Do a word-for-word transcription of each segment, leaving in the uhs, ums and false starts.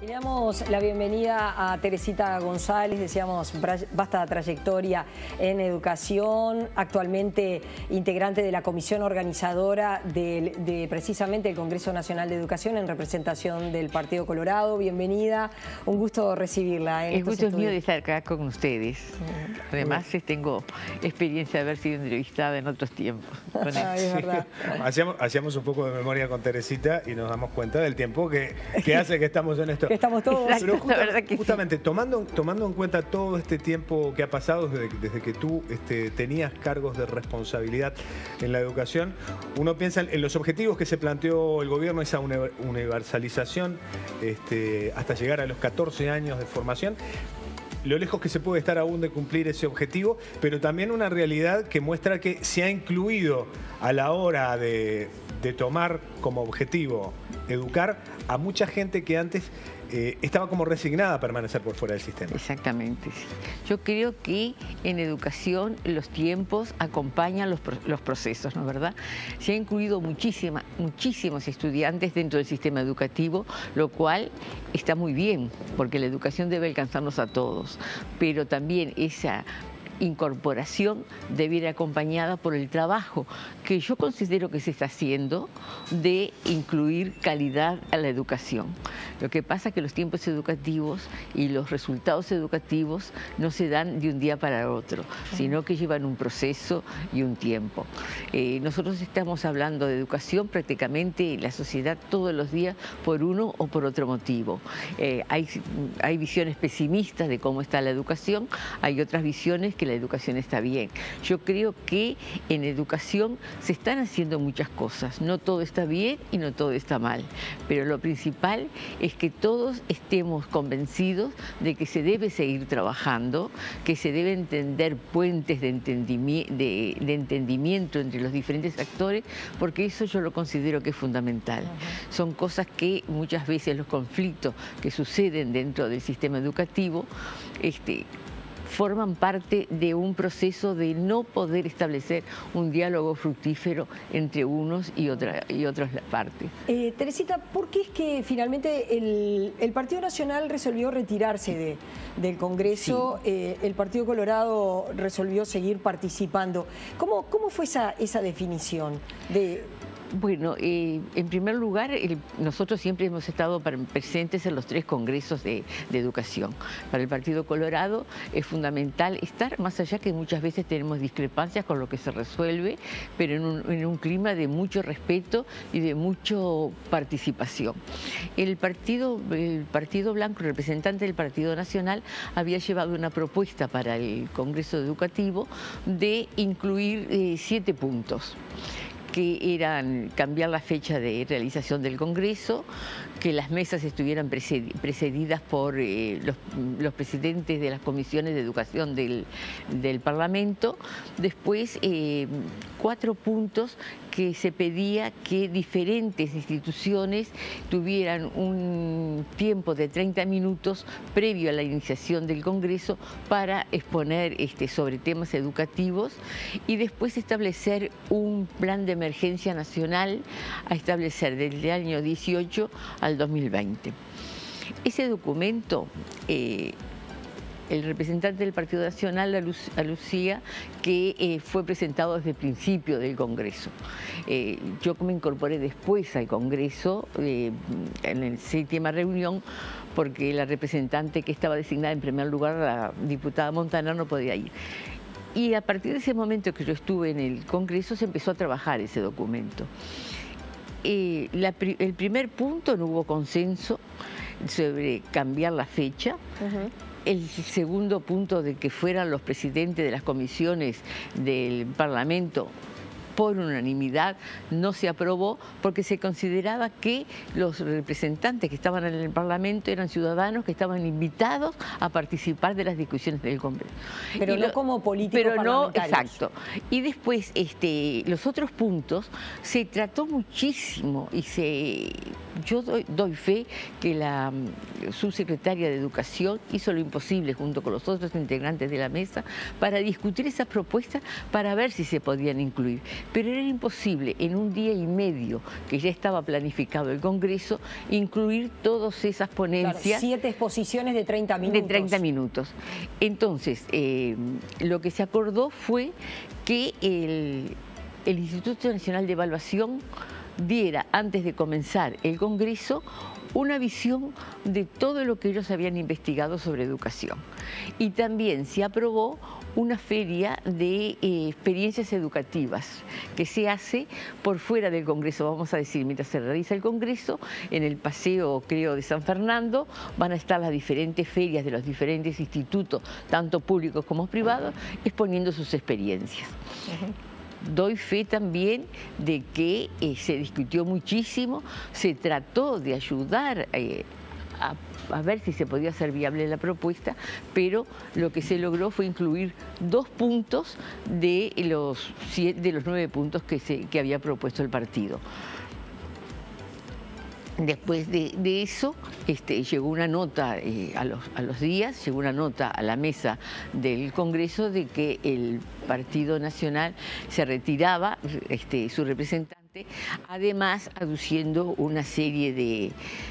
Le damos la bienvenida a Teresita González, decíamos, vasta trayectoria en educación, actualmente integrante de la comisión organizadora de, de precisamente el Congreso Nacional de Educación en representación del Partido Colorado. Bienvenida, un gusto recibirla. En El gusto estudios. es mío de estar acá con ustedes. Además, sí, tengo experiencia de haber sido entrevistada en otros tiempos. Con ah, es verdad. hacíamos, hacíamos un poco de memoria con Teresita y nos damos cuenta del tiempo que, que hace que estamos en esto. Que estamos todos. Exacto, Pero justa, la verdad que justamente, sí. tomando, tomando en cuenta todo este tiempo que ha pasado desde, desde que tú este, tenías cargos de responsabilidad en la educación, uno piensa en los objetivos que se planteó el gobierno, esa universalización este, hasta llegar a los catorce años de formación, lo lejos que se puede estar aún de cumplir ese objetivo, pero también una realidad que muestra que se ha incluido a la hora de, de tomar como objetivo educar a mucha gente que antes eh, estaba como resignada a permanecer por fuera del sistema. Exactamente. Sí. Yo creo que en educación los tiempos acompañan los, los procesos, ¿no es verdad? Se ha incluido muchísima, muchísimos estudiantes dentro del sistema educativo, lo cual está muy bien, porque la educación debe alcanzarnos a todos, pero también esa incorporación debe ir acompañada por el trabajo que yo considero que se está haciendo de incluir calidad a la educación. Lo que pasa es que los tiempos educativos y los resultados educativos no se dan de un día para otro, sino que llevan un proceso y un tiempo. Eh, nosotros estamos hablando de educación prácticamente en la sociedad todos los días por uno o por otro motivo. Eh, hay, hay visiones pesimistas de cómo está la educación, hay otras visiones que la educación está bien. Yo creo que en educación se están haciendo muchas cosas. No todo está bien y no todo está mal. Pero lo principal es que todos estemos convencidos de que se debe seguir trabajando, que se deben tender puentes de entendimiento, de, de entendimiento entre los diferentes actores, porque eso yo lo considero que es fundamental. Uh-huh. Son cosas que muchas veces los conflictos que suceden dentro del sistema educativo este, forman parte de un proceso de no poder establecer un diálogo fructífero entre unos y, otra, y otras partes. Eh, Teresita, ¿por qué es que finalmente el, el Partido Nacional resolvió retirarse de, del Congreso? Sí. Eh, el Partido Colorado resolvió seguir participando. ¿Cómo, cómo fue esa, esa definición de...? Bueno, eh, en primer lugar, el, nosotros siempre hemos estado presentes en los tres congresos de, de educación. Para el Partido Colorado es fundamental estar, más allá que muchas veces tenemos discrepancias con lo que se resuelve, pero en un, en un clima de mucho respeto y de mucha participación. El Partido, el Partido Blanco, el representante del Partido Nacional, había llevado una propuesta para el Congreso Educativo de incluir eh, siete puntos, que eran cambiar la fecha de realización del Congreso, que las mesas estuvieran precedidas por eh, los, los presidentes de las comisiones de educación del, del Parlamento. Después, eh, cuatro puntos que se pedía que diferentes instituciones tuvieran un tiempo de treinta minutos previo a la iniciación del Congreso para exponer este, sobre temas educativos y después establecer un plan de emergencia nacional a establecer desde el año dieciocho al dos mil veinte. Ese documento, eh, el representante del Partido Nacional alucía que eh, fue presentado desde el principio del Congreso. Eh, yo me incorporé después al Congreso, eh, en la séptima reunión, porque la representante que estaba designada en primer lugar, la diputada Montaner, no podía ir. Y a partir de ese momento que yo estuve en el Congreso se empezó a trabajar ese documento. Eh, la, el primer punto no hubo consenso sobre cambiar la fecha. Uh-huh. El segundo punto de que fueran los presidentes de las comisiones del Parlamento por unanimidad no se aprobó porque se consideraba que los representantes que estaban en el Parlamento eran ciudadanos que estaban invitados a participar de las discusiones del Congreso. Pero y no lo, como políticos Pero no, parlamentarios. Exacto. Y después, este, los otros puntos, se trató muchísimo y se, yo doy, doy fe que la subsecretaria de Educación hizo lo imposible junto con los otros integrantes de la mesa para discutir esas propuestas para ver si se podían incluir. pero era imposible en un día y medio que ya estaba planificado el Congreso incluir todas esas ponencias. Claro, siete exposiciones de treinta minutos. De treinta minutos. Entonces, eh, lo que se acordó fue que el, el Instituto Nacional de Evaluación diera, antes de comenzar el Congreso, una visión de todo lo que ellos habían investigado sobre educación. Y también se aprobó una feria de eh, experiencias educativas que se hace por fuera del Congreso, vamos a decir, mientras se realiza el Congreso, en el paseo, creo, de San Fernando, van a estar las diferentes ferias de los diferentes institutos, tanto públicos como privados, exponiendo sus experiencias. Uh-huh. Doy fe también de que eh, se discutió muchísimo, se trató de ayudar eh, a, a ver si se podía hacer viable la propuesta, pero lo que se logró fue incluir dos puntos de los, de los nueve puntos que, se, que había propuesto el partido. Después de, de eso, este, llegó una nota eh, a, los, a los días, llegó una nota a la mesa del Congreso de que el Partido Nacional se retiraba, este, su representante, además aduciendo una serie de...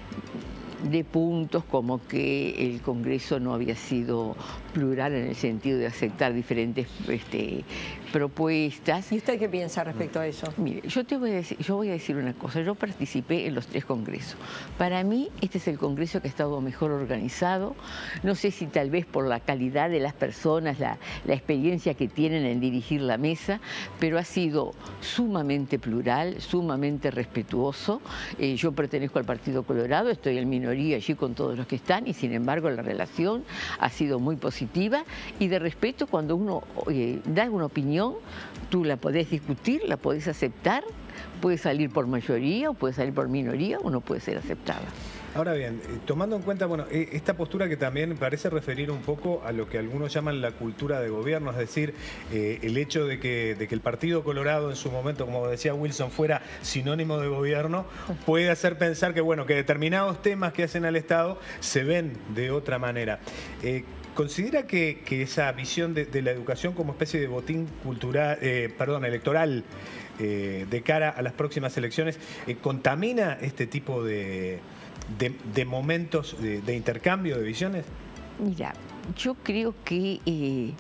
de puntos como que el Congreso no había sido plural en el sentido de aceptar diferentes este, propuestas. ¿Y usted qué piensa respecto a eso? Mire, yo, te voy a decir, yo voy a decir una cosa, yo participé en los tres congresos. Para mí este es el congreso que ha estado mejor organizado, no sé si tal vez por la calidad de las personas, la, la experiencia que tienen en dirigir la mesa, pero ha sido sumamente plural, sumamente respetuoso. Eh, yo pertenezco al Partido Colorado, estoy en minoría allí con todos los que están y sin embargo la relación ha sido muy positiva y de respeto. Cuando uno eh, da una opinión, tú la podés discutir, la podés aceptar, puede salir por mayoría o puede salir por minoría o no puede ser aceptada. Ahora bien, tomando en cuenta, bueno, esta postura que también parece referir un poco a lo que algunos llaman la cultura de gobierno, es decir, eh, el hecho de que, de que el Partido Colorado en su momento, como decía Wilson, fuera sinónimo de gobierno, puede hacer pensar que, bueno, que determinados temas que hacen al Estado se ven de otra manera. Eh, ¿Considera que, que esa visión de, de la educación como especie de botín cultural, eh, perdón, electoral, eh, de cara a las próximas elecciones, eh, contamina este tipo de... De, de momentos de, de intercambio de visiones? Mira, yo creo que eh,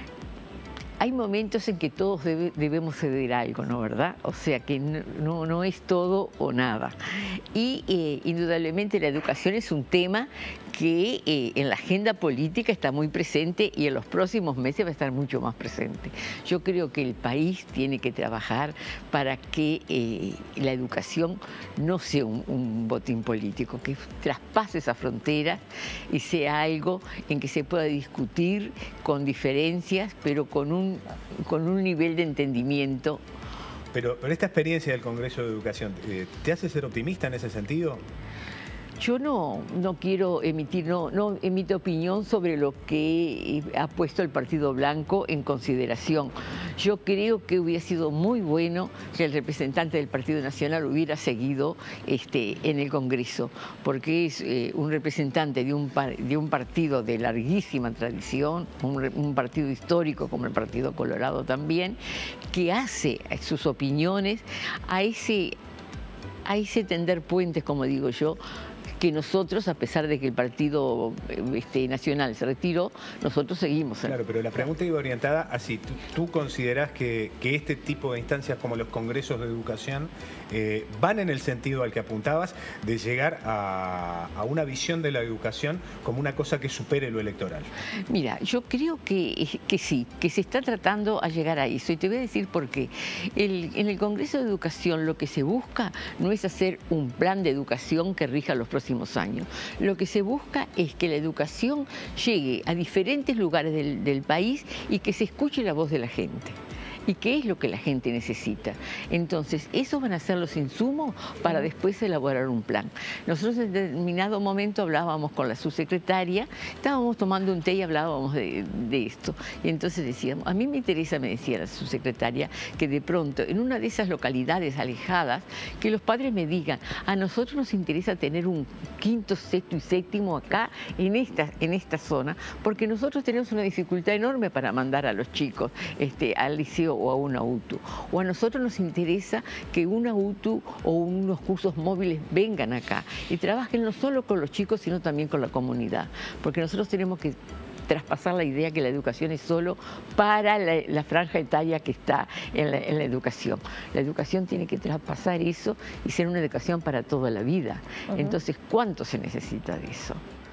hay momentos en que todos debe, debemos ceder algo, ¿no? ¿Verdad? O sea que no, no es todo o nada. Y eh, indudablemente la educación es un tema que eh, en la agenda política está muy presente y en los próximos meses va a estar mucho más presente. Yo creo que el país tiene que trabajar para que eh, la educación no sea un, un botín político, que traspase esa frontera y sea algo en que se pueda discutir con diferencias, pero con un, con un nivel de entendimiento. Pero, pero esta experiencia del Congreso de Educación, ¿te hace ser optimista en ese sentido? Yo no, no quiero emitir, no, no emito opinión sobre lo que ha puesto el Partido Blanco en consideración. Yo creo que hubiera sido muy bueno que el representante del Partido Nacional hubiera seguido este, en el Congreso, porque es eh, un representante de un, de un partido de larguísima tradición, un, un partido histórico como el Partido Colorado también, que hace sus opiniones a ese, a ese tender puentes, como digo yo, que nosotros, a pesar de que el Partido este, Nacional se retiró, nosotros seguimos. Claro, pero la pregunta iba orientada así. ¿Tú, tú considerás que, que este tipo de instancias como los congresos de educación eh, van en el sentido al que apuntabas de llegar a, a una visión de la educación como una cosa que supere lo electoral? Mira, yo creo que, que sí, que se está tratando a llegar a eso. Y te voy a decir por qué. El, en el Congreso de Educación lo que se busca no es hacer un plan de educación que rija los próximos años. Lo que se busca es que la educación llegue a diferentes lugares del, del país y que se escuche la voz de la gente. ¿Y qué es lo que la gente necesita? Entonces, esos van a ser los insumos para después elaborar un plan. Nosotros en determinado momento hablábamos con la subsecretaria, estábamos tomando un té y hablábamos de, de esto. Y entonces decíamos, a mí me interesa, me decía la subsecretaria, que de pronto en una de esas localidades alejadas, que los padres me digan, a nosotros nos interesa tener un quinto, sexto y séptimo acá, en esta, en esta zona, porque nosotros tenemos una dificultad enorme para mandar a los chicos este, al liceo colegio o a una U T U. O a nosotros nos interesa que una U T U o unos cursos móviles vengan acá y trabajen no solo con los chicos, sino también con la comunidad. Porque nosotros tenemos que traspasar la idea que la educación es solo para la, la franja etaria que está en la, en la educación. La educación tiene que traspasar eso y ser una educación para toda la vida. Uh-huh. Entonces, ¿cuánto se necesita de eso?